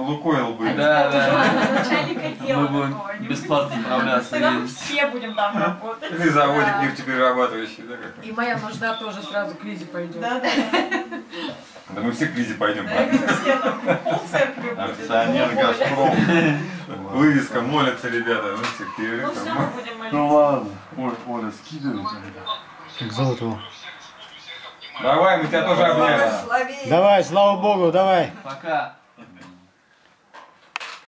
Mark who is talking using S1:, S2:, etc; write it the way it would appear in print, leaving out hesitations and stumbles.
S1: Лукойл будет.
S2: Да, да.
S3: Начальника дела.
S2: Мы будем бесплатно справляться.
S3: Тогда мы все будем там работать.
S1: Ты заводик нефтеперерабатывающий, да?
S4: И моя нужда тоже сразу к Лизе пойдет.
S3: Да.
S1: Да мы все к Лизе пойдем.
S3: Все там полцеркви будет.
S5: Акционер Газпром.
S1: Вывеска, молятся ребята. Ну, всех
S3: Ну все, мы будем молиться.
S5: Ну ладно, Оля скидывает.
S6: Как зовут его?
S1: Давай, мы тебя тоже обняли.
S6: Давай, слава богу, давай.
S2: Пока.